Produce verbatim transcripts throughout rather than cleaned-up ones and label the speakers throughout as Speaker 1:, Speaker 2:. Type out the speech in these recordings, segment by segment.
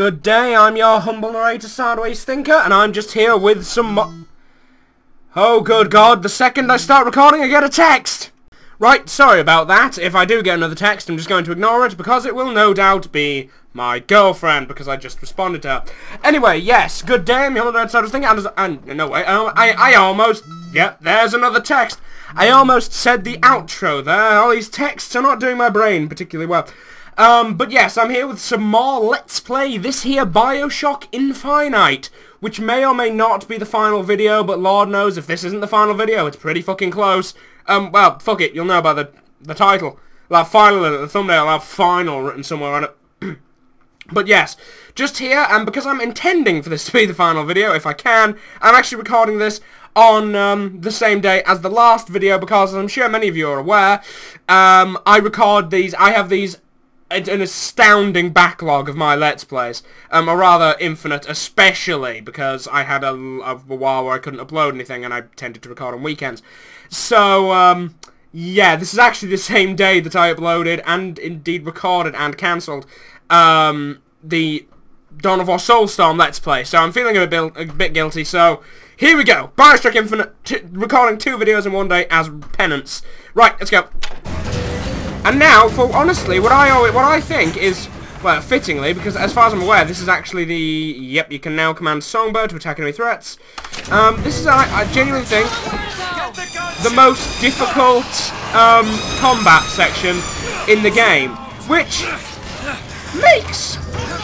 Speaker 1: Good day, I'm your humble narrator, Sideways Thinker, and I'm just here with some mo- Oh, good God, the second I start recording I get a text! Right, sorry about that. If I do get another text, I'm just going to ignore it, because it will no doubt be my girlfriend, because I just responded to her. Anyway, yes, good day, I'm your humble narrator, Sideways Thinker, and, and no, wait, I, I, I almost, yeah, there's another text. I almost said the outro there. All these texts are not doing my brain particularly well. Um, but yes, I'm here with some more Let's Play this here Bioshock Infinite, which may or may not be the final video, but Lord knows if this isn't the final video, it's pretty fucking close. Um, well, fuck it, you'll know by the, the title. I'll have final in it, the thumbnail, I'll have final written somewhere on it. But yes, just here, and because I'm intending for this to be the final video, if I can, I'm actually recording this on um, the same day as the last video, because as I'm sure many of you are aware, um, I record these, I have these an astounding backlog of my Let's Plays, um, or rather infinite, especially because I had a, a while where I couldn't upload anything and I tended to record on weekends. So, um, yeah, this is actually the same day that I uploaded and indeed recorded and cancelled um, the Dawn of War Soulstorm Let's Play, so I'm feeling a bit, a bit guilty, so here we go. Bioshock Infinite, t recording two videos in one day as penance. Right, let's go. And now, for honestly, what I what I think is, well, fittingly, because as far as I'm aware, this is actually the, yep, you can now command Songbird to attack enemy threats. Um, this is, I, I genuinely think, the most difficult um, combat section in the game, which makes,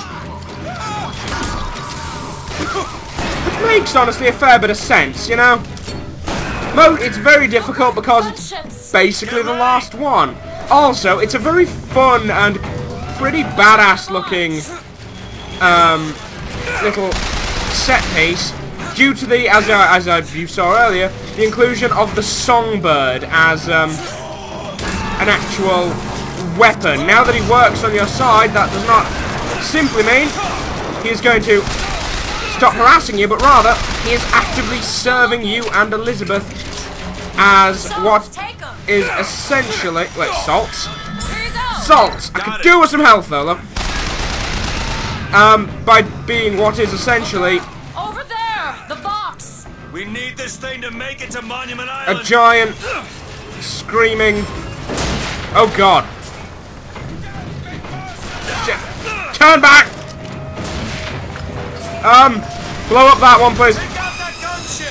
Speaker 1: which makes, honestly, a fair bit of sense, you know? Mo it's very difficult because it's basically the last one. Also, it's a very fun and pretty badass looking um, little set piece due to the, as, I, as I, you saw earlier, the inclusion of the Songbird as um, an actual weapon. Now that he works on your side, that does not simply mean he is going to stop harassing you, but rather he is actively serving you and Elizabeth as what is essentially, wait, salt? Salt! I could do with some health though, look. Um, by being what is essentially
Speaker 2: over there, the box.
Speaker 3: We need this thing to make it to Monument Island.
Speaker 1: A giant screaming, oh god. Turn back! Um, blow up that one, please.
Speaker 3: Take out that gunship.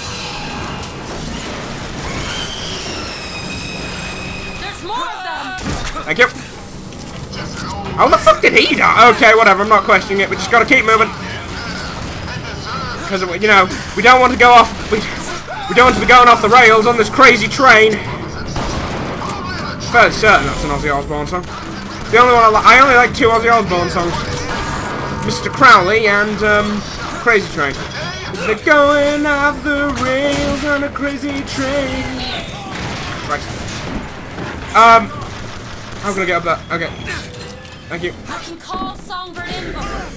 Speaker 1: Thank you. How the fuck did he die? Okay, whatever, I'm not questioning it. We just gotta keep moving. Because, you know, we don't want to go off... We, we don't want to be going off the rails on this crazy train. Fairly certain that's an Ozzy Osbourne song. The only one I like... I only like two Ozzy Osbourne songs. Mister Crowley and, um, Crazy Train. They're going off the rails on a crazy train. Right. Um... I'm gonna get up there. Okay. Thank you.
Speaker 2: I can call Songbird in.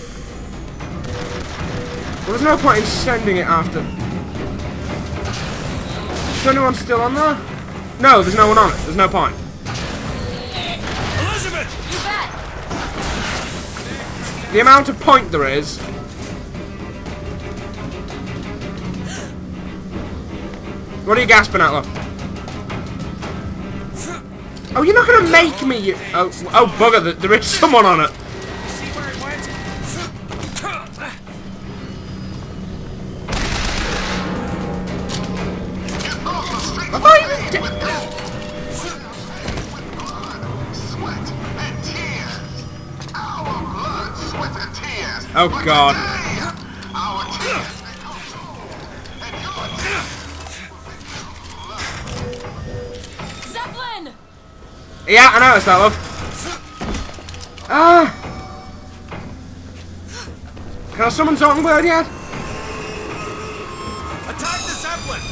Speaker 1: Well, there's no point in sending it after. Is anyone still on there? No, there's no one on it. There's no point.
Speaker 3: Elizabeth!
Speaker 2: You bet.
Speaker 1: The amount of point there is. What are you gasping at, love? Oh, you're not gonna make me, you... Oh, oh bugger, there is someone on it.
Speaker 3: See where it went?
Speaker 1: Have I even... Oh, God.
Speaker 2: Zeppelin!
Speaker 1: Yeah, I noticed that, love. Ah! Can I summon Songbird yet?
Speaker 3: Attack the Zeppelin!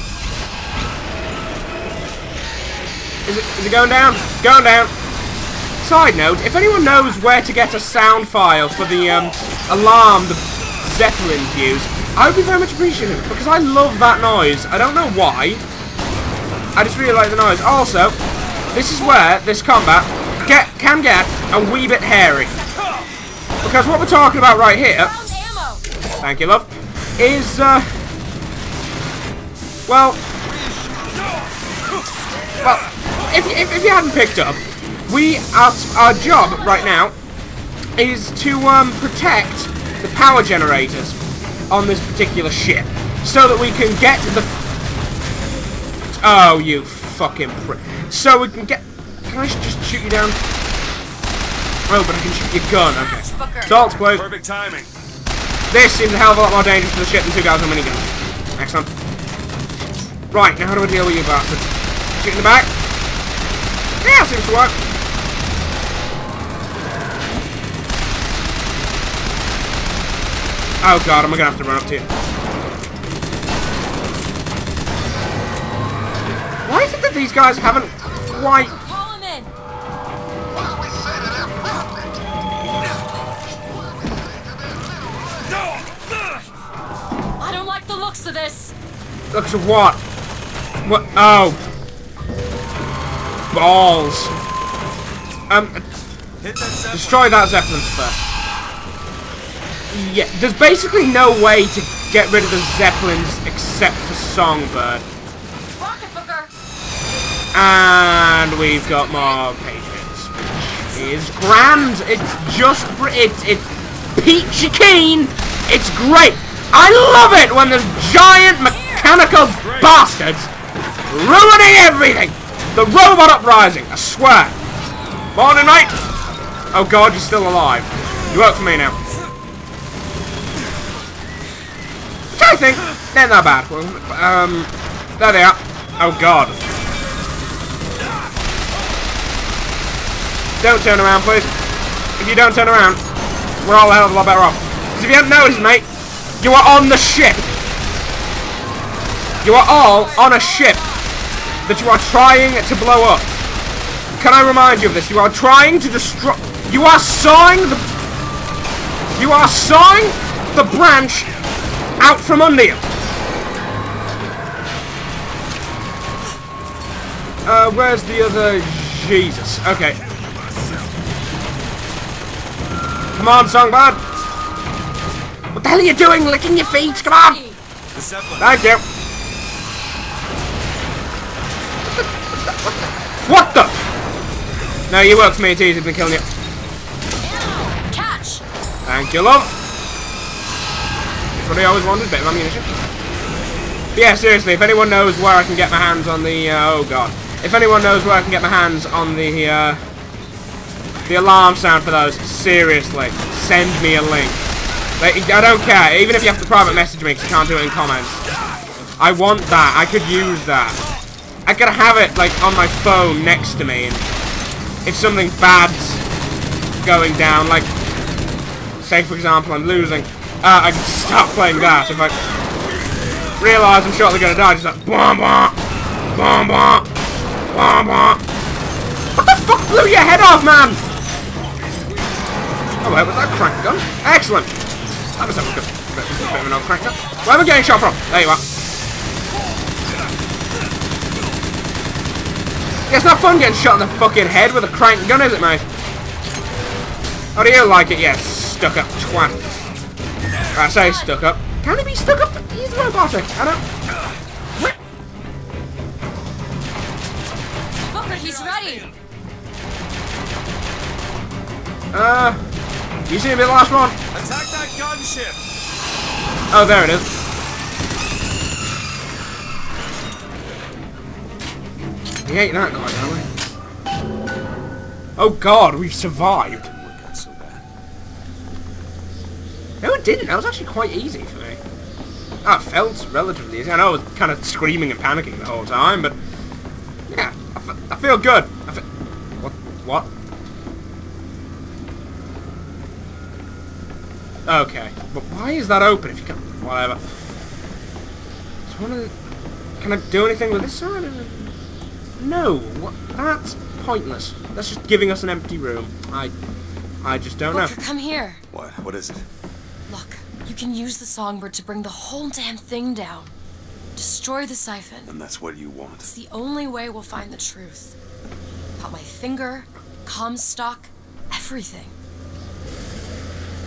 Speaker 1: Is it, is it going down? It's going down. Side note, if anyone knows where to get a sound file for the um, alarm the Zeppelins use, I would be very much appreciative, because I love that noise. I don't know why. I just really like the noise. Also, this is where this combat get can get a wee bit hairy. Because what we're talking about right here,
Speaker 2: Found ammo.
Speaker 1: thank you, love, is, uh, well, well, if, if, if you hadn't picked up, we, our, our job right now is to, um, protect the power generators on this particular ship, so that we can get the, oh, you fucking prick, so we can get, can I just shoot you down? Oh, but I can shoot your gun, okay. Salts, please.
Speaker 3: Perfect timing.
Speaker 1: This seems a hell of a lot more dangerous to the ship than two guys with miniguns. Excellent. Right, now how do I deal with you bastards? Shoot in the back. Yeah, seems to work. Oh god, am I gonna have to run up to you? Why is it that these guys haven't quite...
Speaker 2: Call him in. I don't like the looks of this.
Speaker 1: Looks of what? What? Oh. Balls. Um,
Speaker 3: Hit that Zeppelin.
Speaker 1: destroy that Zeppelin first. Yeah, there's basically no way to get rid of the Zeppelins except for Songbird.
Speaker 2: Rocket Booker.
Speaker 1: And we've got more Patriots, which is grand. It's just, br- it's, it's peachy keen. It's great. I love it when there's giant mechanical bastards ruining everything. The robot uprising, I swear. Morning, mate. Oh god, you're still alive. You work for me now. Which I think, they're not bad. Well, um, there they are. Oh god. Don't turn around, please. If you don't turn around, we're all a hell of a lot better off. Because if you haven't noticed, mate, you are on the ship. You are all on a ship that you are trying to blow up. Can I remind you of this? You are trying to destroy... You are sawing the... You are sawing the branch out from under you. Uh, where's the other... Jesus. Okay. Come on, Songbird. What the hell are you doing? Licking your feet? Come on.
Speaker 3: The Zeppelin.
Speaker 1: Thank you. What the? No, you work for me. It's easy. I've been killing you.
Speaker 2: Ammo. Catch.
Speaker 1: Thank you, love. That's what I always wanted. Bit of ammunition. But yeah, seriously. If anyone knows where I can get my hands on the, uh, oh god. If anyone knows where I can get my hands on the, uh, the alarm sound for those, seriously, send me a link. Like, I don't care. Even if you have to private message me because you can't do it in comments. I want that. I could use that. I could have it, like, on my phone next to me. And if something bad's going down, like, say, for example, I'm losing, uh, I can start playing that. If I realise I'm shortly going to die, just like, blah, blah, blah, blah, blah, blah. What the fuck blew your head off, man? Oh, wait, was that a crank gun? Excellent. That was a good, bit, bit of an old crank gun. Where am I getting shot from? There you are. Yeah, it's not fun getting shot in the fucking head with a crank gun, is it, mate? How do you like it? Yes, stuck up twat. I say stuck up. Can he be stuck up? He's robotic. I don't...
Speaker 2: Booker, he's ready.
Speaker 1: Uh, you see me the last one?
Speaker 3: Attack that gunship.
Speaker 1: Oh, there it is. We ate that guy, don't we? Oh god, we've survived.
Speaker 3: Not so bad.
Speaker 1: No, it didn't. That was actually quite easy for me. Oh, it felt relatively easy. I know I was kind of screaming and panicking the whole time, but yeah, I, f I feel good. I fe what? What? Okay, but why is that open if you can't? Whatever. It's one of the... Can I do anything with this side? No, what? That's pointless. That's just giving us an empty room. I, I just don't
Speaker 2: Booker,
Speaker 1: know.
Speaker 2: come here.
Speaker 3: What? What is it?
Speaker 2: Look, you can use the Songbird to bring the whole damn thing down. Destroy the siphon.
Speaker 3: And that's what you want.
Speaker 2: It's the only way we'll find the truth. About my finger, Comstock, everything.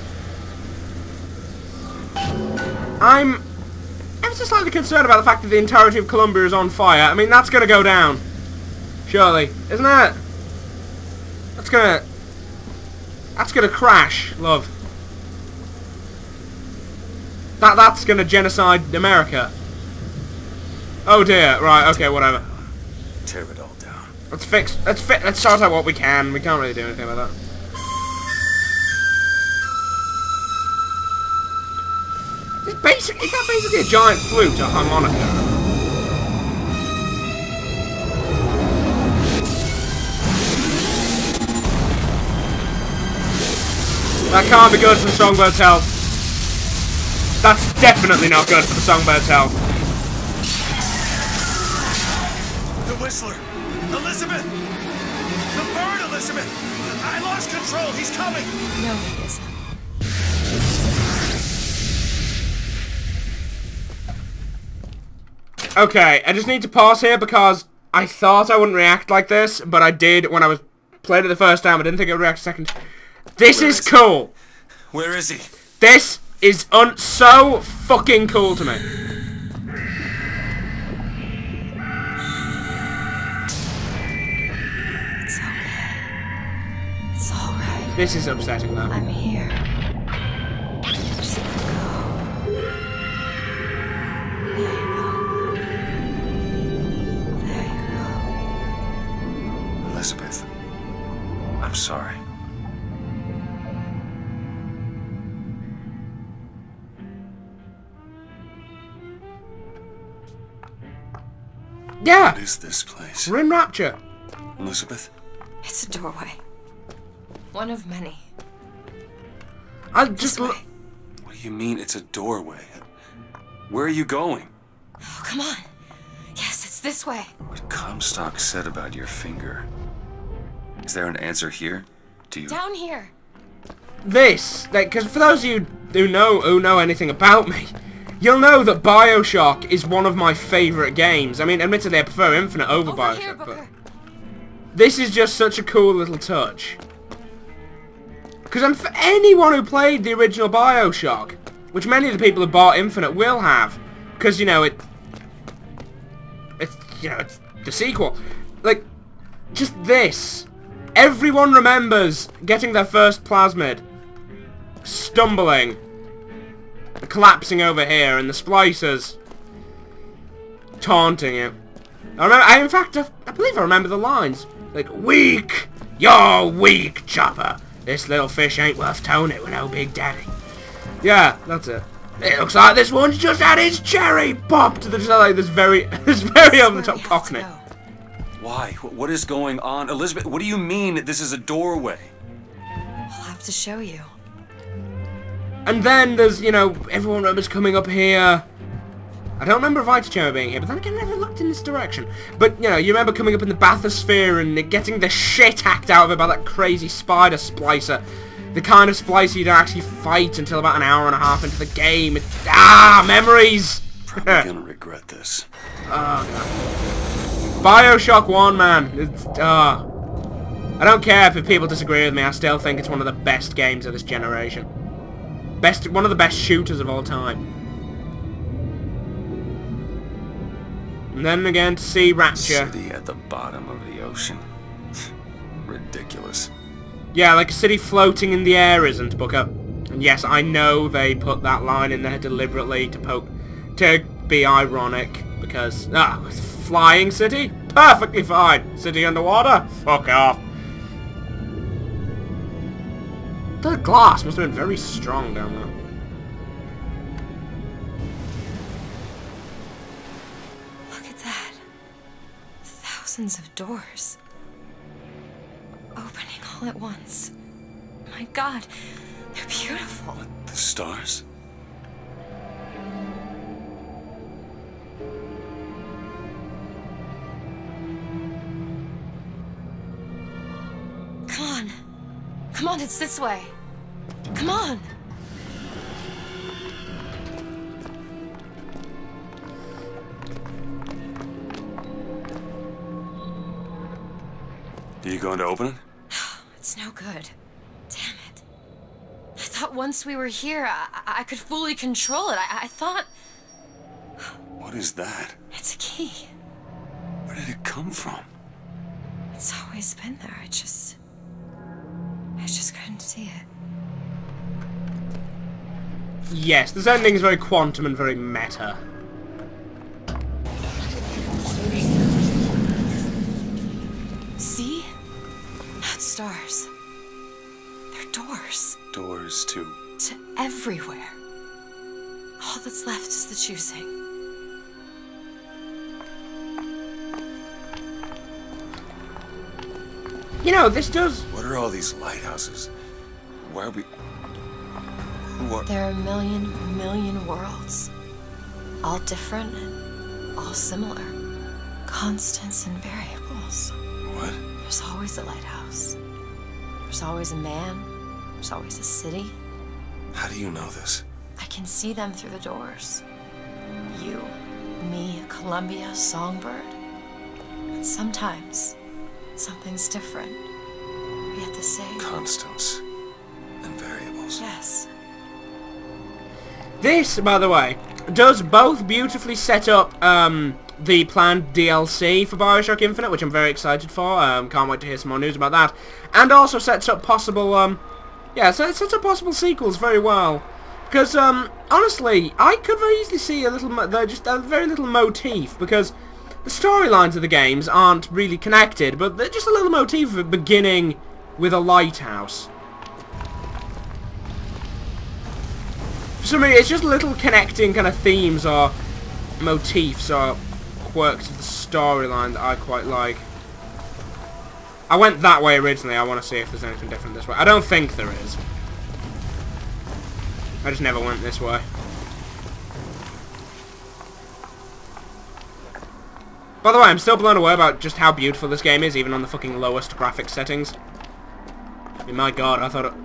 Speaker 1: I'm ever so slightly concerned about the fact that the entirety of Columbia is on fire. I mean, that's gonna go down. Surely. Isn't it? That's gonna... That's gonna crash, love. That That's gonna genocide America. Oh dear. Right, okay, whatever.
Speaker 3: Tear it all down.
Speaker 1: Let's fix... Let's fi Let's sort out what we can. We can't really do anything about that. It's basically... Is that basically a giant flute, a harmonica? That can't be good for the Songbird's health. That's definitely not good for the Songbird's health.
Speaker 3: The Whistler! Elizabeth! The bird, Elizabeth! I lost control! He's coming!
Speaker 2: No, he isn't.
Speaker 1: Okay, I just need to pause here because I thought I wouldn't react like this, but I did when I was played it the first time. I didn't think I would react a second. This
Speaker 3: Where
Speaker 1: is
Speaker 3: is he?
Speaker 1: cool.
Speaker 3: Where is he?
Speaker 1: This is un so fucking cool to me.
Speaker 2: It's okay. It's alright.
Speaker 1: This is upsetting though.
Speaker 2: I'm here. Just let go. There you go. There you go.
Speaker 3: Elizabeth. I'm sorry.
Speaker 1: Yeah,
Speaker 3: What is this place?
Speaker 1: we're in Rapture.
Speaker 3: Elizabeth?
Speaker 2: It's a doorway. One of many.
Speaker 1: I
Speaker 2: This
Speaker 1: just
Speaker 2: way.
Speaker 1: look.
Speaker 3: What do you mean it's a doorway? Where are you going?
Speaker 2: Oh, come on. Yes, it's this way.
Speaker 3: What Comstock said about your finger. Is there an answer here? Do you...
Speaker 2: Down here.
Speaker 1: This, like, because for those of you who know who know anything about me, you'll know that BioShock is one of my favourite games. I mean, admittedly, I prefer Infinite over,
Speaker 2: Over
Speaker 1: BioShock,
Speaker 2: here,
Speaker 1: but
Speaker 2: Booker.
Speaker 1: this is just such a cool little touch. Because I'm for anyone who played the original BioShock, which many of the people who bought Infinite will have, because you know it, it's you know it's the sequel. Like, just this. Everyone remembers getting their first plasmid, stumbling, collapsing over here, and the splicers taunting you. I remember. I, in fact, I, I believe I remember the lines like "Weak, you're weak, Chopper. This little fish ain't worth towing it with no Big Daddy." Yeah, that's it. It looks like this one's just had its cherry popped to the like this very, this very over the top cockney.
Speaker 3: Why? Wh- What is going on? Elizabeth, what do you mean this is a doorway?
Speaker 2: I'll have to show you.
Speaker 1: And then there's, you know, everyone remembers coming up here. I don't remember Vita Chamber being here, but then again, I never looked in this direction. But, you know, you remember coming up in the bathysphere and getting the shit hacked out of it by that crazy spider splicer. The kind of splicer you don't actually fight until about an hour and a half into the game. It's, ah, memories!
Speaker 3: Probably gonna regret this.
Speaker 1: Oh, God. BioShock one, man. It's, uh, I don't care if people disagree with me, I still think it's one of the best games of this generation. Best, one of the best shooters of all time. And then again to see Rapture.
Speaker 3: City at the bottom of the ocean. Ridiculous.
Speaker 1: Yeah, like a city floating in the air isn't, Booker. And yes, I know they put that line in there deliberately to poke, to be ironic, because, ah, flying city? Perfectly fine. City underwater? Fuck off. The glass must have been very strong down there.
Speaker 2: Look at that. Thousands of doors. Opening all at once. My God, they're beautiful.
Speaker 3: The stars?
Speaker 2: Come on. Come on, it's this way. Come on.
Speaker 3: Are you going to open it?
Speaker 2: It's no good. Damn it. I thought once we were here, I, I could fully control it. I, I thought...
Speaker 3: What is that?
Speaker 2: It's a key.
Speaker 3: Where did it come from?
Speaker 2: It's always been there. I just... I just couldn't see it.
Speaker 1: Yes, this ending is very quantum and very meta.
Speaker 2: See? Not stars. They're doors.
Speaker 3: Doors to...
Speaker 2: To everywhere. All that's left is the choosing.
Speaker 1: You know, this does...
Speaker 3: What are all these lighthouses? Why are we... Who are...
Speaker 2: There are a million, million worlds. All different, all similar. Constants and variables.
Speaker 3: What?
Speaker 2: There's always a lighthouse. There's always a man. There's always a city.
Speaker 3: How do you know this?
Speaker 2: I can see them through the doors. You, me, Columbia, Songbird. But sometimes, something's different. Yet the same.
Speaker 3: Constants and variables.
Speaker 2: Yes.
Speaker 1: This, by the way, does both beautifully set up um, the planned D L C for Bioshock Infinite, which I'm very excited for. Um, can't wait to hear some more news about that. And also sets up possible, um, yeah, so it sets up possible sequels very well. Because, um, honestly, I could very easily see a little, mo just a very little motif, because the storylines of the games aren't really connected, but they're just a little motif of it beginning with a lighthouse. For some reason, it's just little connecting kind of themes or motifs or quirks of the storyline that I quite like. I went that way originally. I want to see if there's anything different this way. I don't think there is. I just never went this way. By the way, I'm still blown away about just how beautiful this game is, even on the fucking lowest graphics settings. I mean, my god, I thought it...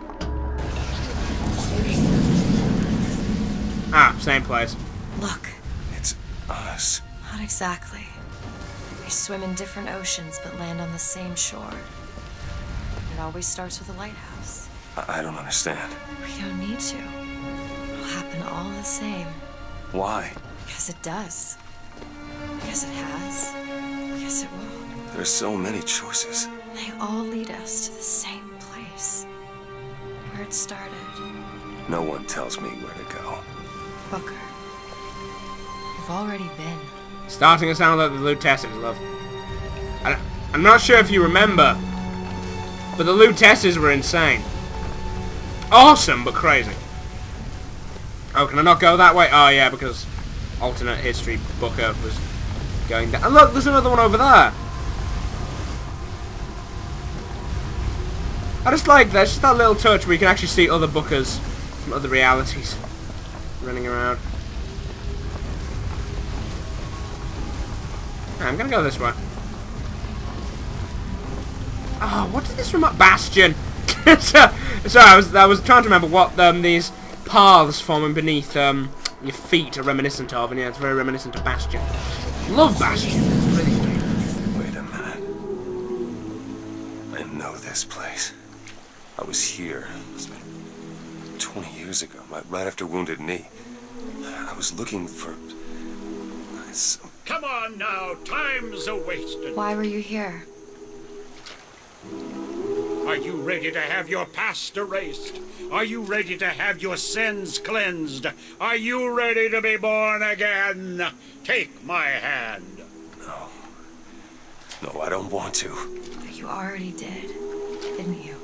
Speaker 1: Ah, same place.
Speaker 2: Look.
Speaker 3: It's us.
Speaker 2: Not exactly. We swim in different oceans but land on the same shore. It always starts with a lighthouse.
Speaker 3: I, I don't understand.
Speaker 2: We don't need to. It'll happen all the same.
Speaker 3: Why?
Speaker 2: Because it does. Because it has. Because it will.
Speaker 3: There's so many choices.
Speaker 2: They all lead us to the same place. Where it started.
Speaker 3: No one tells me where to go.
Speaker 2: Booker. You've already been.
Speaker 1: Starting to sound like the Lutesses, love. I, I'm not sure if you remember, but the Lutesses were insane. Awesome, but crazy. Oh, can I not go that way? Oh, yeah, because alternate history Booker was going down. And look, there's another one over there. I just like that. It's just that little touch where you can actually see other Bookers from other realities running around. I'm gonna go this way. Oh, what did this remind? Bastion. so, sorry, I was I was trying to remember what um, these paths forming beneath um, your feet are reminiscent of, and yeah, it's very reminiscent of Bastion. Love Bastion. Brilliant game.
Speaker 3: Wait a minute. I know this place. I was here. It was twenty years ago, right after Wounded Knee. I was looking for... Some...
Speaker 4: Come on now, time's a-wasted.
Speaker 2: Why were you here?
Speaker 4: Are you ready to have your past erased? Are you ready to have your sins cleansed? Are you ready to be born again? Take my hand.
Speaker 3: No. No, I don't want to.
Speaker 2: But you already did, didn't you?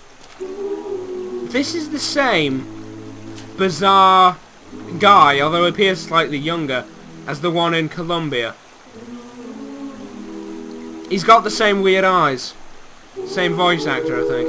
Speaker 1: This is the same bizarre guy, although he appears slightly younger, as the one in Columbia. He's got the same weird eyes. Same voice actor, I think.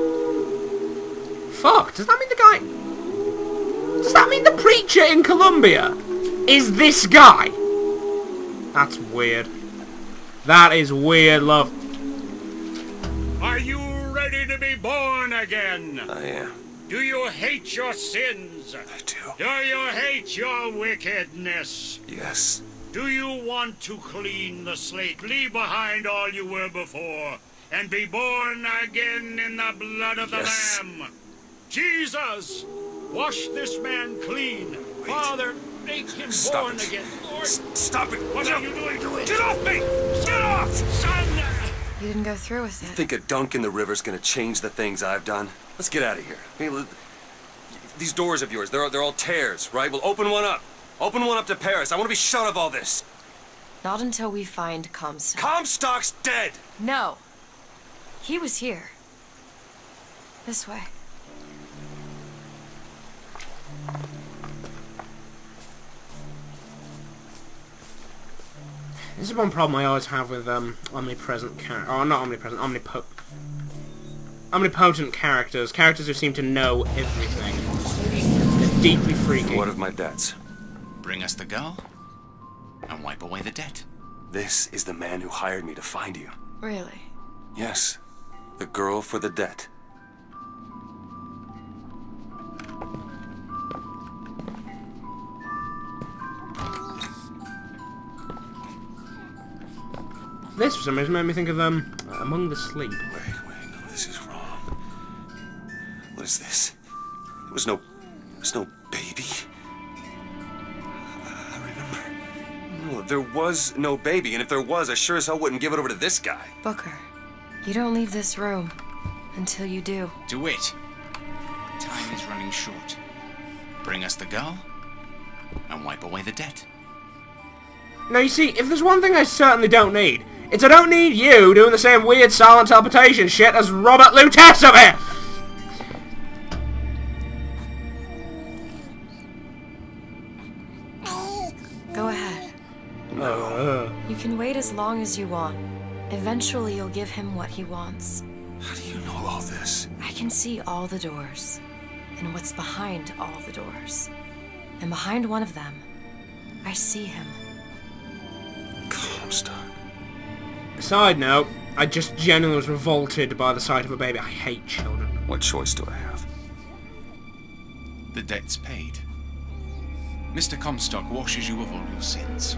Speaker 1: Fuck, does that mean the guy... Does that mean the preacher in Columbia is this guy? That's weird. That is weird, love.
Speaker 4: Are you ready to be born again?
Speaker 3: I am.
Speaker 4: Do you hate your sins?
Speaker 3: I do.
Speaker 4: Do you hate your wickedness?
Speaker 3: Yes.
Speaker 4: Do you want to clean the slate, leave behind all you were before, and be born again in the blood of the
Speaker 3: Yes.
Speaker 4: Lamb? Jesus, wash this man clean. Father, make him
Speaker 3: Stop
Speaker 4: born
Speaker 3: it.
Speaker 4: again. Lord,
Speaker 3: S stop it!
Speaker 4: what
Speaker 3: no.
Speaker 4: are you doing to it?
Speaker 3: Get off me! Get off!
Speaker 4: Son!
Speaker 2: You didn't go through with it.
Speaker 3: Think a dunk in the river's gonna change the things I've done? Let's get out of here. I mean, let- these doors of yours, they're, they're all tears, right? Well, open one up. Open one up to Paris. I want to be shut of all this.
Speaker 2: Not until we find Comstock.
Speaker 3: Comstock's dead!
Speaker 2: No. He was here. This way.
Speaker 1: This is one problem I always have with um, omnipresent characters. Oh, not omnipresent, omnipo omnipotent characters. Characters who seem to know everything. They're deeply freaky.
Speaker 3: What of my debts?
Speaker 5: Bring us the girl, and wipe away the debt.
Speaker 3: This is the man who hired me to find you.
Speaker 2: Really?
Speaker 3: Yes, the girl for the debt.
Speaker 1: This, for some reason, made me think of um, Among the Sleep.
Speaker 3: Wait, wait, no, this is wrong. What is this? There was no... there was no baby. I remember. No, there was no baby, and if there was, I sure as hell wouldn't give it over to this guy.
Speaker 2: Booker, you don't leave this room until you do.
Speaker 5: Do it. Time is running short. Bring us the girl, and wipe away the debt.
Speaker 1: Now, you see, if there's one thing I certainly don't need, it's I don't need you doing the same weird silent teleportation shit as Robert Lutece over here!
Speaker 2: Go ahead.
Speaker 1: Uh,
Speaker 2: You can wait as long as you want. Eventually, you'll give him what he wants.
Speaker 3: How do you know all this?
Speaker 2: I can see all the doors, and what's behind all the doors. And behind one of them, I see him.
Speaker 3: Comstock.
Speaker 1: Side note, I just genuinely was revolted by the sight of a baby. I hate children.
Speaker 3: What choice do I have?
Speaker 5: The debt's paid. Mister Comstock washes you of all your sins.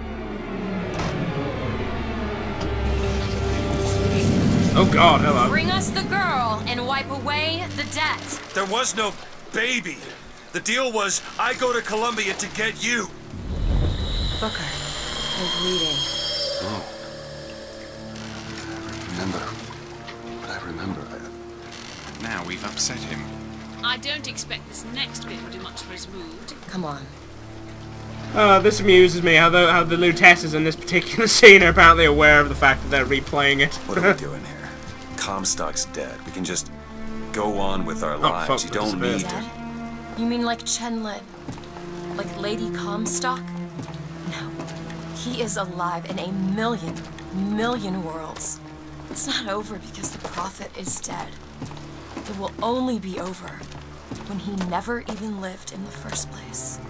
Speaker 1: Oh god, hello.
Speaker 2: Bring us the girl and wipe away the debt.
Speaker 3: There was no baby. The deal was I go to Columbia to get you.
Speaker 2: Booker, you're bleeding.
Speaker 3: Oh. I remember. But I remember. I...
Speaker 5: Now we've upset him.
Speaker 6: I don't expect this next bit will do much for his mood.
Speaker 2: Come on.
Speaker 1: Uh, this amuses me, how the, how the Lutesses in this particular scene are apparently aware of the fact that they're replaying it.
Speaker 3: What are we doing here? Comstock's dead. We can just go on with our lives.
Speaker 1: fuck,
Speaker 3: You don't
Speaker 1: this is
Speaker 3: need
Speaker 2: Dead?
Speaker 3: to...
Speaker 2: You mean like Chen Lin? Like Lady Comstock? No. He is alive in a million, million worlds. It's not over because the Prophet is dead. It will only be over when he never even lived in the first place.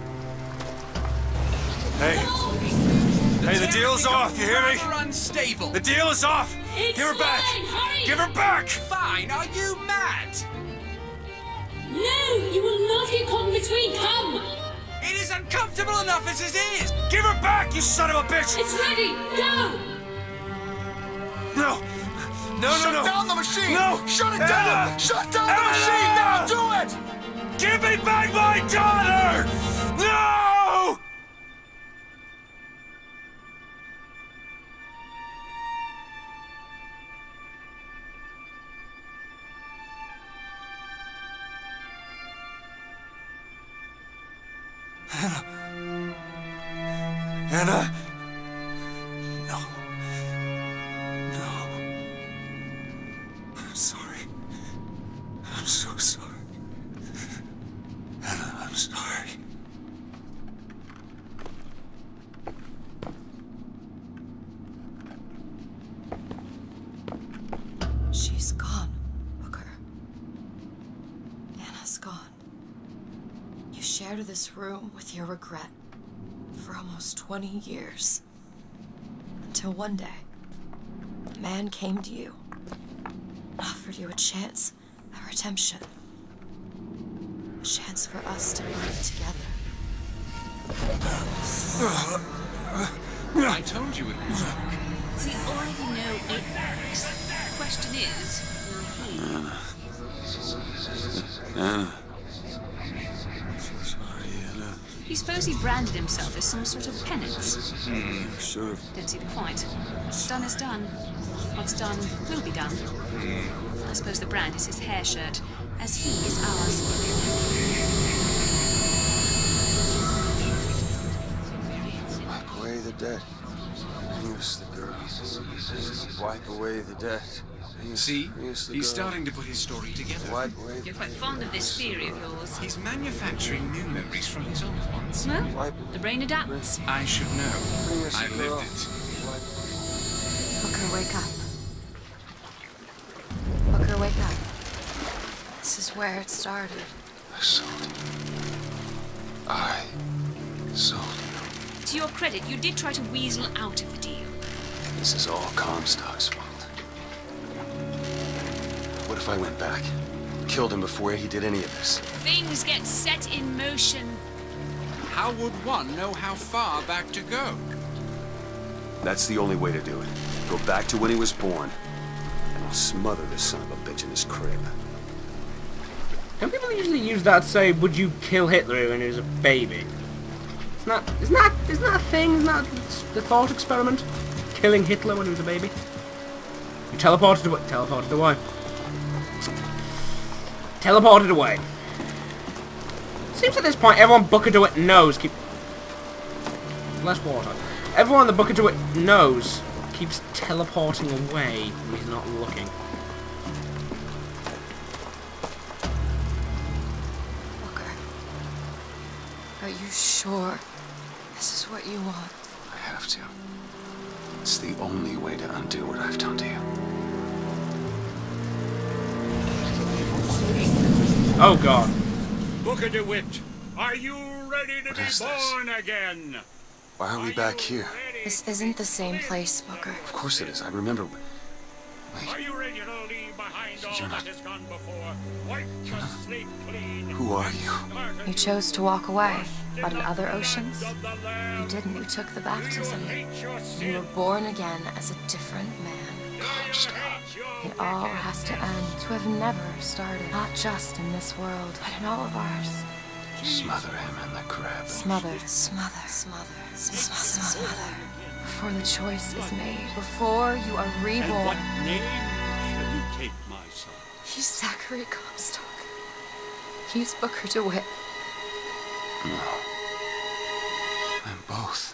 Speaker 3: Hey. Hey, the deal's off, you hear me?
Speaker 5: Rather unstable.
Speaker 3: The deal is off!
Speaker 6: It's
Speaker 3: Give her back!
Speaker 6: fine, hurry!
Speaker 3: Give her back!
Speaker 5: Fine, are you mad?
Speaker 6: No, you will not get caught in between. Come!
Speaker 5: It is uncomfortable enough as it is!
Speaker 3: Give her back, you son of a bitch!
Speaker 6: It's ready. Go!
Speaker 3: No! No,
Speaker 7: Shut
Speaker 3: no, no!
Speaker 7: down the machine!
Speaker 3: No!
Speaker 7: Shut it
Speaker 3: Anna!
Speaker 7: down! Shut down the
Speaker 3: Anna!
Speaker 7: machine! Now do it!
Speaker 3: Give me back my daughter! No! Anna. Anna. No. No. I'm sorry. I'm so sorry. Anna, I'm sorry.
Speaker 2: She's gone, Booker. Anna's gone. You shared this room with your regret for almost twenty years. Until one day, a man came to you and offered you a chance at redemption. A chance for us to be together.
Speaker 5: I told you it would work.
Speaker 6: We already know it works. The question is, will he?
Speaker 3: Anna. So sorry, Anna.
Speaker 8: You suppose he branded himself as some sort of penance?
Speaker 3: Hmm, sure.
Speaker 8: Don't see the point. What's done is done. What's done will be done. I suppose the brand is his hair shirt, as he is ours.
Speaker 3: Wipe away the debt. Use the girl. Wipe away the debt.
Speaker 5: See,
Speaker 3: Use the
Speaker 5: he's
Speaker 3: girl.
Speaker 5: starting to put his story together.
Speaker 3: Wipe away the
Speaker 8: You're quite fond of this theory of yours.
Speaker 5: He's manufacturing new memories from his old ones.
Speaker 8: Well,
Speaker 3: Wipe
Speaker 8: the brain adapts.
Speaker 5: I should know.
Speaker 3: Bring us
Speaker 5: I
Speaker 3: a girl.
Speaker 5: lived it.
Speaker 2: Booker, wake up. Booker, wake up. This is where it started.
Speaker 3: I sold you. I sold you.
Speaker 8: To your credit, you did try to weasel out of the deal.
Speaker 3: This is all Comstock's fault. What if I went back? Killed him before he did any of this?
Speaker 8: Things get set in motion.
Speaker 5: How would one know how far back to go?
Speaker 3: That's the only way to do it. Go back to when he was born, and I'll smother this son of a bitch in his crib.
Speaker 1: Don't people usually use that to say, would you kill Hitler when he was a baby? Isn't that, isn't that, isn't that a thing? Isn't that the thought experiment? Killing Hitler when he was a baby? You teleported away. Teleported away. Teleported away. Seems at this point everyone Booker DeWitt knows keep... Less water. Everyone that Booker DeWitt knows keeps teleporting away when he's not looking.
Speaker 2: Booker, are you sure this is what you want?
Speaker 3: I have to. It's the only way to undo what I've done to you.
Speaker 1: Oh God.
Speaker 4: Booker DeWitt, are you ready to
Speaker 3: What
Speaker 4: be
Speaker 3: is this?
Speaker 4: born again?
Speaker 3: Why are we back here?
Speaker 2: This isn't the same place, Booker.
Speaker 3: Of course it is. I remember...
Speaker 4: Are
Speaker 3: Wait,
Speaker 4: you ready to leave behind all
Speaker 3: You're not-
Speaker 4: that has gone before? Wipe the slate clean.
Speaker 3: who are you?
Speaker 2: You chose to walk away, but in other oceans, you didn't. You took the baptism. You were born again as a different man. It all has to end, to have never started. Not just in this world, but in all of ours.
Speaker 3: Smother him in the crib.
Speaker 2: Smother, smother, smother, smother, smother. Before the choice is made, before you are
Speaker 4: And
Speaker 2: reborn.
Speaker 4: what name shall you take, my son?
Speaker 2: He's Zachary Comstock. He's Booker DeWitt.
Speaker 3: No. I'm both.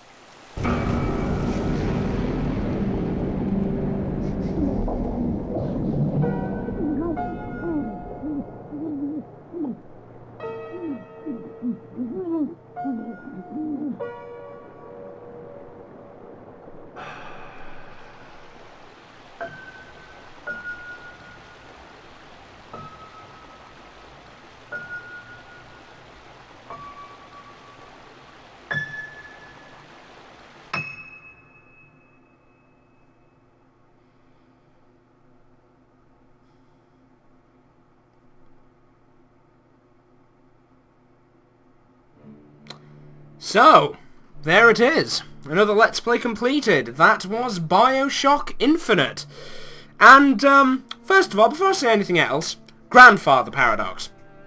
Speaker 1: So, there it is. Another Let's Play completed. That was BioShock Infinite. And, um, first of all, before I say anything else, Grandfather Paradox.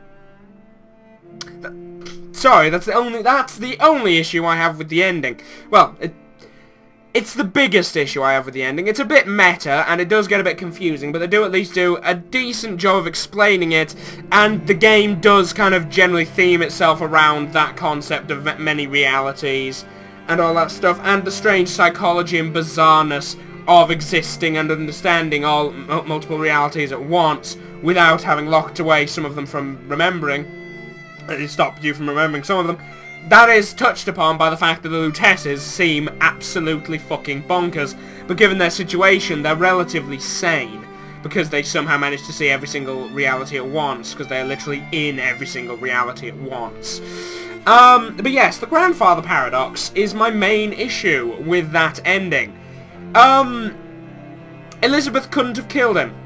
Speaker 1: Th Sorry, that's the only that's the only issue I have with the ending. Well, it, it's the biggest issue I have with the ending. It's a bit meta, and it does get a bit confusing, but they do at least do a decent job of explaining it, and the game does kind of generally theme itself around that concept of m many realities, and all that stuff, and the strange psychology and bizarreness of existing and understanding all m multiple realities at once, without having locked away some of them from remembering. It stopped you from remembering some of them. That is touched upon by the fact that the Lutesses seem absolutely fucking bonkers, but given their situation, they're relatively sane, because they somehow manage to see every single reality at once, because they're literally in every single reality at once. Um, but yes, the Grandfather Paradox is my main issue with that ending. Um, Elizabeth couldn't have killed him.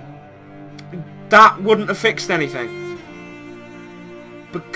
Speaker 1: That wouldn't have fixed anything.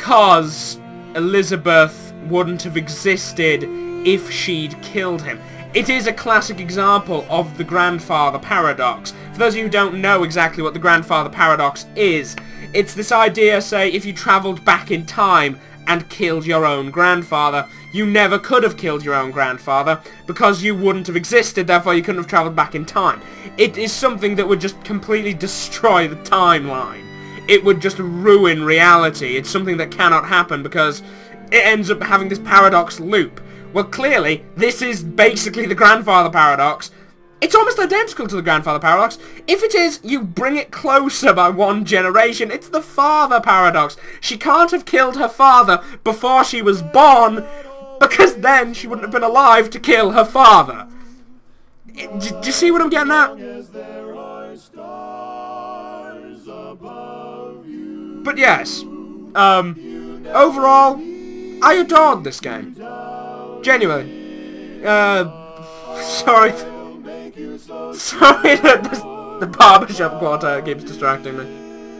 Speaker 1: Because Elizabeth wouldn't have existed if she'd killed him. it is a classic example of the grandfather paradox. For those of you who don't know exactly what the grandfather paradox is, it's this idea, say, if you travelled back in time and killed your own grandfather, you never could have killed your own grandfather because you wouldn't have existed, therefore you couldn't have travelled back in time. It is something that would just completely destroy the timeline. It would just ruin reality. It's something that cannot happen because it ends up having this paradox loop. Well, clearly, this is basically the grandfather paradox. It's almost identical to the grandfather paradox. If it is, you bring it closer by one generation. It's the father paradox. She can't have killed her father before she was born, because then she wouldn't have been alive to kill her father. Do, do you see what I'm getting at? But yes, um, overall, I adored this game. Genuinely. Uh, sorry. Sorry that this, the barbershop quartet keeps distracting me.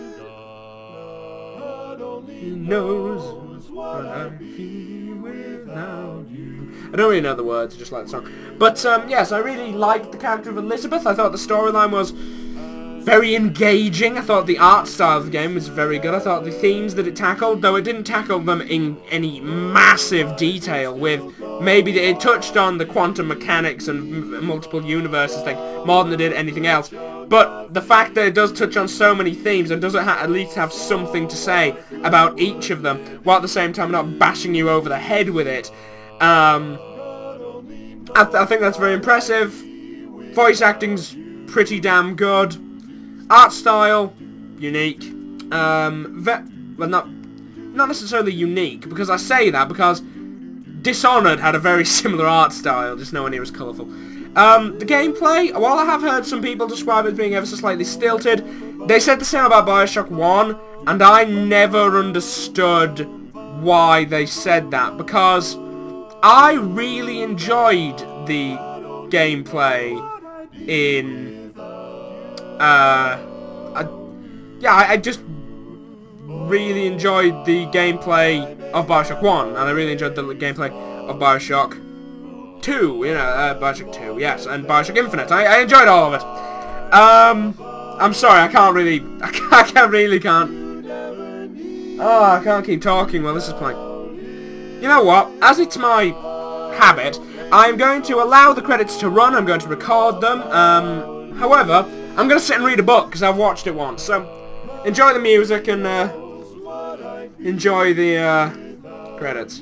Speaker 1: He knows what I feel without you. I don't really know the words, I just like the song. But, um, yes, I really liked the character of Elizabeth. I thought the storyline was very engaging. I thought the art style of the game was very good. I thought the themes that it tackled, though it didn't tackle them in any massive detail, with maybe it touched on the quantum mechanics and m multiple universes thing more than it did anything else. But the fact that it does touch on so many themes and doesn't ha at least have something to say about each of them, while at the same time not bashing you over the head with it, um, I, th I think that's very impressive. Voice acting's pretty damn good. Art style, unique. Um, well, not not necessarily unique, because I say that because Dishonored had a very similar art style, just nowhere near as colourful. Um, the gameplay, while I have heard some people describe it as being ever so slightly stilted, they said the same about Bioshock one, and I never understood why they said that, because I really enjoyed the gameplay in... Uh, I, yeah, I, I just really enjoyed the gameplay of Bioshock one, and I really enjoyed the gameplay of Bioshock two, you know, uh, Bioshock two, yes, and Bioshock Infinite. I, I enjoyed all of it. Um, I'm sorry, I can't really, I can't, I can't really can't. Oh, I can't keep talking while this is playing. You know what? As it's my habit, I'm going to allow the credits to run. I'm going to record them. Um, however, I'm going to sit and read a book, because I've watched it once. So, enjoy the music and uh, enjoy the uh, credits.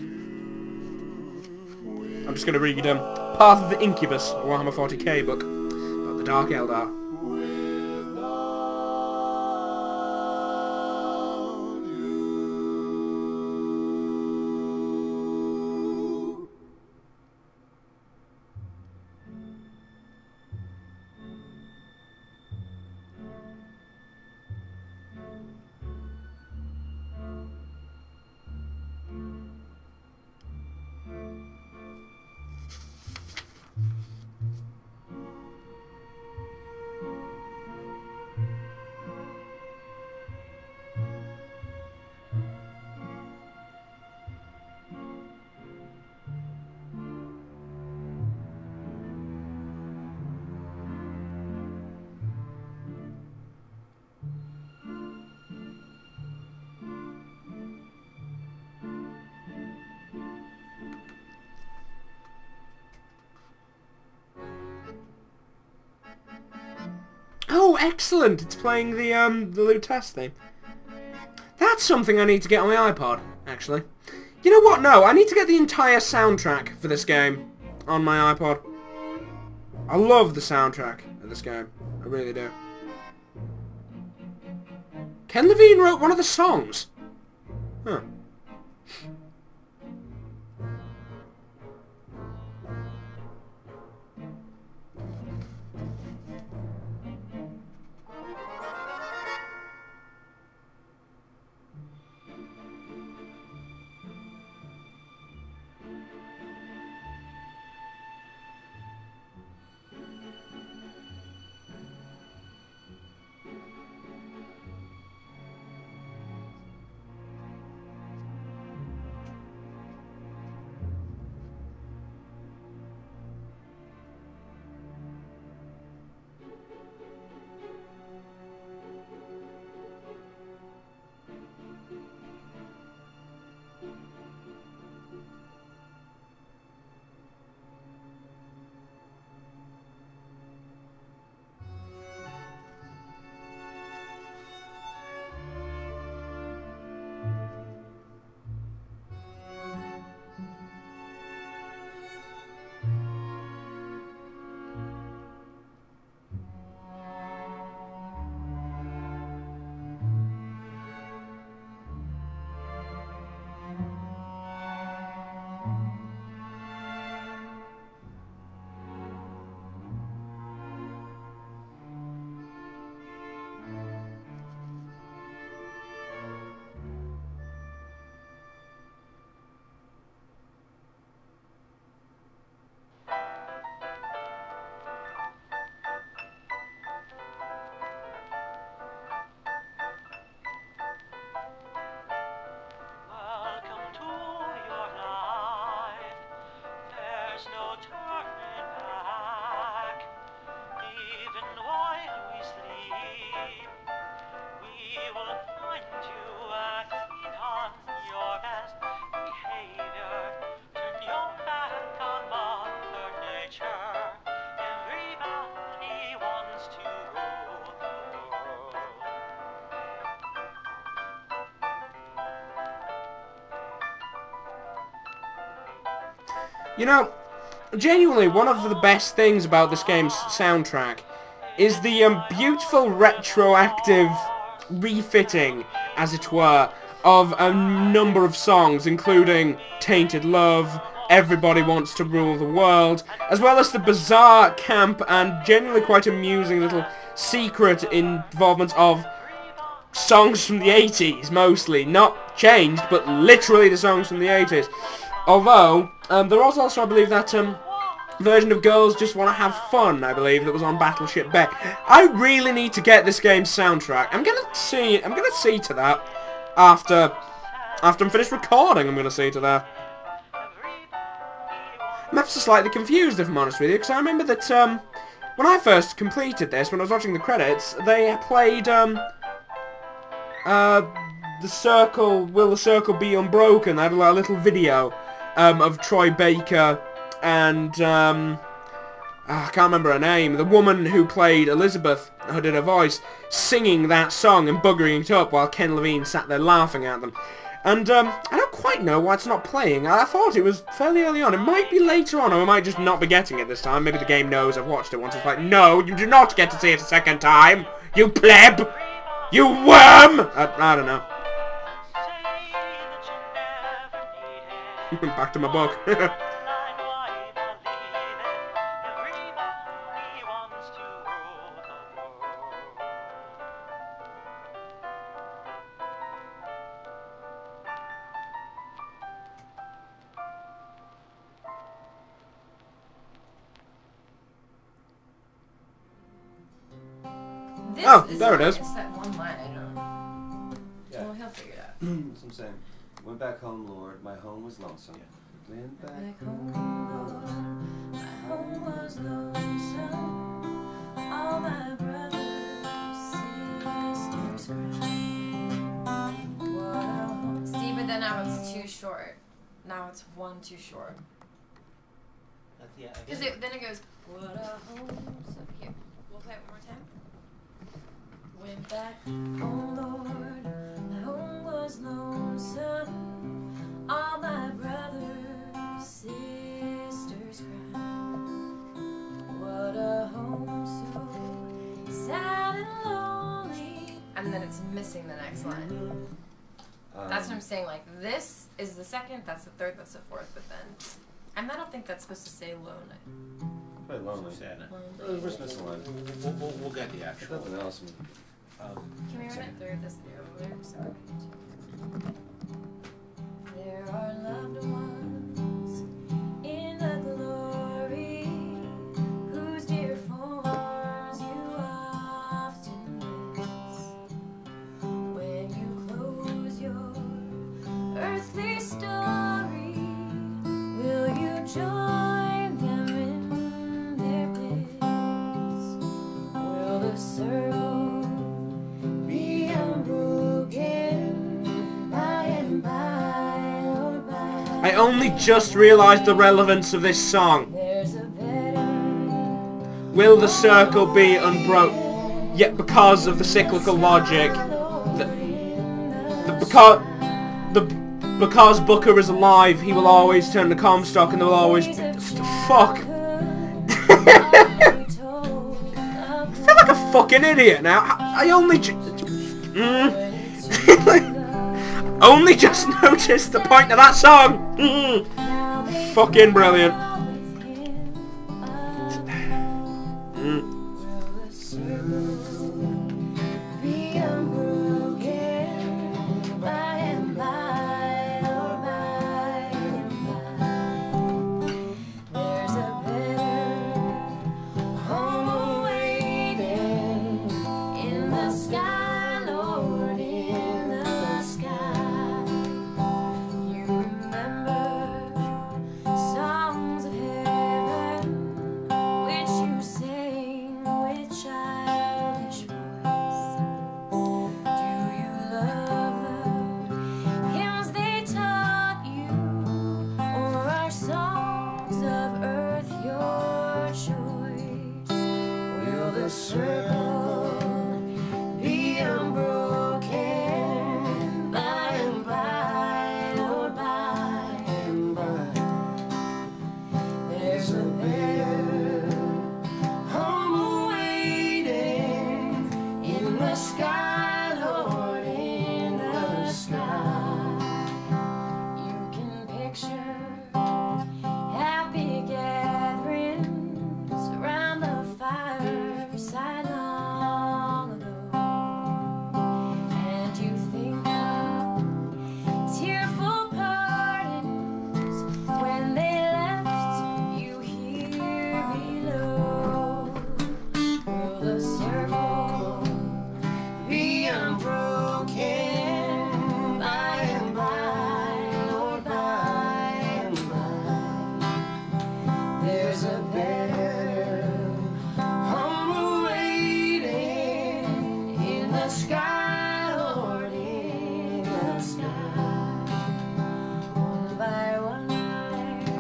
Speaker 1: I'm just going to read um, Path of the Incubus, a Warhammer forty K book about the Dark Eldar. Oh, excellent! It's playing the, um, the Lutece theme. That's something I need to get on my iPod, actually. You know what? No, I need to get the entire soundtrack for this game on my iPod. I love the soundtrack of this game. I really do. Ken Levine wrote one of the songs. Huh. You know, genuinely, one of the best things about this game's soundtrack is the um, beautiful retroactive refitting, as it were, of a number of songs, including Tainted Love, Everybody Wants to Rule the World, as well as the bizarre, camp, and genuinely quite amusing little secret involvement of songs from the eighties, mostly. Not changed, but literally the songs from the eighties. Although, um, there was also, I believe, that um, version of Girls Just Want to Have Fun, I believe, that was on Battleship Bay. I really need to get this game's soundtrack. I'm gonna see, I'm gonna see to that after, after I'm finished recording, I'm gonna see to that. I'm ever so slightly confused, if I'm honest with you, because I remember that, um, when I first completed this, when I was watching the credits, they played, um, uh, The Circle, Will the Circle Be Unbroken? They had a little video, um, of Troy Baker and, um, I can't remember her name, the woman who played Elizabeth, who did her voice, singing that song and buggering it up while Ken Levine sat there laughing at them. And, um, I don't quite know why it's not playing. I thought it was fairly early on. It might be later on, or I might just not be getting it this time. Maybe the game knows I've watched it once. It's like, no, you do not get to see it a second time! You pleb! You worm! I, I don't know. Back to my book.
Speaker 2: This
Speaker 1: Oh,
Speaker 2: is
Speaker 1: there it is.
Speaker 2: It's that one line I don't.
Speaker 9: Yeah.
Speaker 2: Well, he'll figure it out.
Speaker 9: That's what I'm saying. Went back home, Lord. My home was lonesome. Went back
Speaker 2: Back
Speaker 9: home.
Speaker 2: home, my home was lonesome. All my brothers, sisters cried. Whoa. See, but then now it's too short. Now it's one too short.
Speaker 9: That's, yeah,
Speaker 2: Because it, then it goes, what a home. So here, we'll play it one more time. Went back home, Lord. My home was lonesome. All my brothers, sisters cried. What a home so sad and lonely. And then it's missing the next line.
Speaker 9: Um,
Speaker 2: That's what I'm saying. Like, this is the second, that's the third, that's the fourth, but then. And I don't think that's supposed to say lonely.
Speaker 9: Probably lonely.
Speaker 2: Lonely.
Speaker 9: We're just missing one.
Speaker 5: We'll, we'll, we'll get the actual.
Speaker 9: Nothing else.
Speaker 5: Um,
Speaker 2: Can we run it through this new lyrics? There are loved ones in the glory whose dear forms you often miss when you close your earthly story. Will you join them in their bliss? Will the circle be unbroken by and by or by?
Speaker 1: I only just realised the relevance of this song.
Speaker 2: There's a better
Speaker 1: Will the circle be unbroken? Yet because of the cyclical logic, the, the because the because Booker is alive, he will always turn to Comstock, and there will always be, fuck. I feel like a fucking idiot now. I, I only ju mm. only just noticed the point of that song. Mm. Fucking brilliant. Mm.
Speaker 2: be unbroken by and by or by and by. There's a better home awaiting in the sky, Lord, in the sky. You remember songs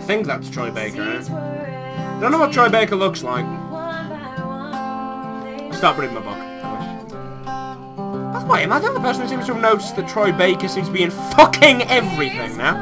Speaker 1: think that's Troy Baker, eh? I don't know what Troy Baker looks like. Stop reading my book. By the way, am I the only person who seems to have noticed that Troy Baker seems to be in fucking everything now?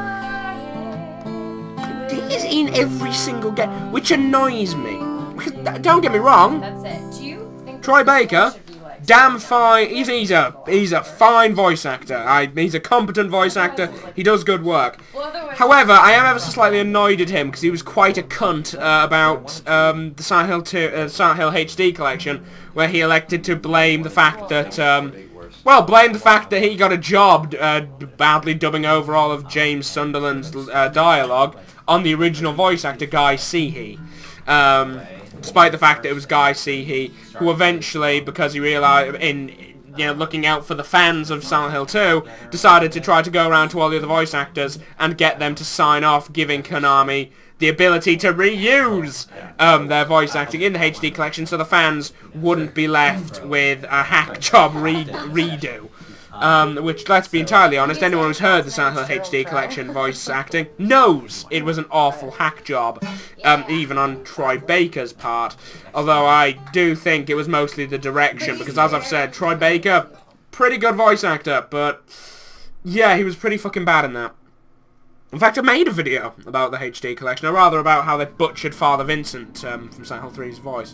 Speaker 1: He is in every single game, which annoys me. Because, don't get me wrong.
Speaker 2: That's it. Do you think
Speaker 1: Troy Baker, damn fine. He's he's a he's a fine voice actor. I he's a competent voice actor. He does good work. However, I am ever so slightly annoyed at him because he was quite a cunt uh, about um, the Silent Hill two, uh, Silent Hill H D collection, where he elected to blame the fact that um, well, blame the fact that he got a job uh, badly dubbing over all of James Sunderland's uh, dialogue on the original voice actor Guy Seehee. Um, despite the fact that it was Guy Seehee who eventually, because he realised in you know looking out for the fans of Silent Hill two, decided to try to go around to all the other voice actors and get them to sign off, giving Konami the ability to reuse um, their voice acting in the H D collection, so the fans wouldn't be left with a hack job re redo. Um, which, let's be entirely honest, anyone who's heard the Silent Hill H D collection voice acting knows it was an awful hack job, um, even on Troy Baker's part. Although I do think it was mostly the direction, because as I've said, Troy Baker, pretty good voice actor, but yeah, he was pretty fucking bad in that. In fact, I made a video about the H D collection, or rather about how they butchered Father Vincent um, from Silent Hill three's voice.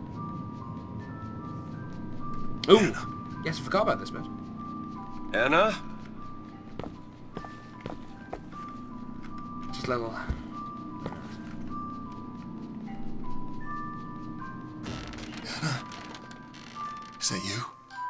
Speaker 1: Ooh, yes, I forgot about this bit.
Speaker 3: Anna?
Speaker 1: Just a little...
Speaker 7: Anna? Is that you?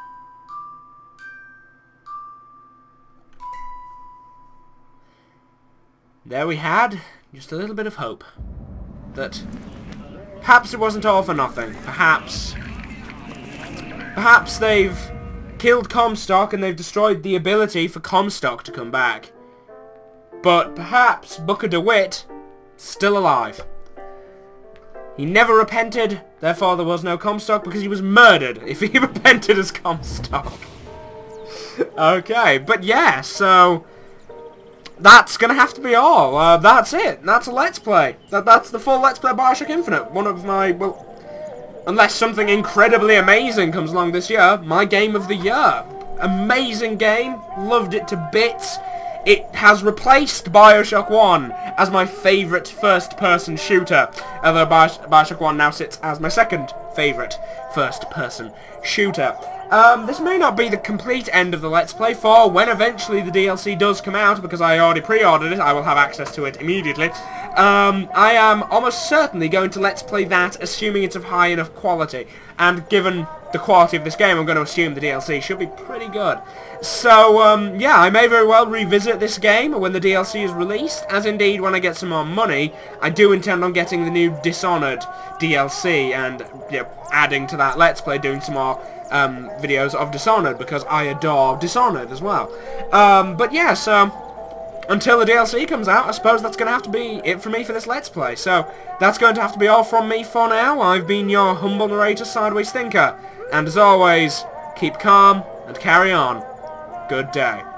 Speaker 1: There we had just a little bit of hope that perhaps it wasn't all for nothing. Perhaps... Perhaps they've killed Comstock and they've destroyed the ability for Comstock to come back. But perhaps Booker DeWitt still alive. He never repented, therefore there was no Comstock because he was murdered if he repented as Comstock. Okay, but yeah, so that's gonna have to be all. Uh, that's it. That's a Let's Play. That that's the full Let's Play Bioshock Infinite. One of my, well, unless something incredibly amazing comes along this year, my game of the year. Amazing game. Loved it to bits. It has replaced Bioshock one as my favourite first-person shooter, although Bioshock one now sits as my second favourite first-person shooter. Um, this may not be the complete end of the Let's Play, for when eventually the D L C does come out, because I already pre-ordered it, I will have access to it immediately. Um, I am almost certainly going to Let's Play that, assuming it's of high enough quality. And given the quality of this game, I'm going to assume the D L C should be pretty good. So, um, yeah, I may very well revisit this game when the D L C is released, as indeed when I get some more money, I do intend on getting the new Dishonored D L C, and, you know, adding to that Let's Play, doing some more um, videos of Dishonored, because I adore Dishonored as well. Um, but yeah, so until the D L C comes out, I suppose that's going to have to be it for me for this Let's Play. So that's going to have to be all from me for now. I've been your humble narrator, Sideways Thinker, and as always, keep calm and carry on. Good day.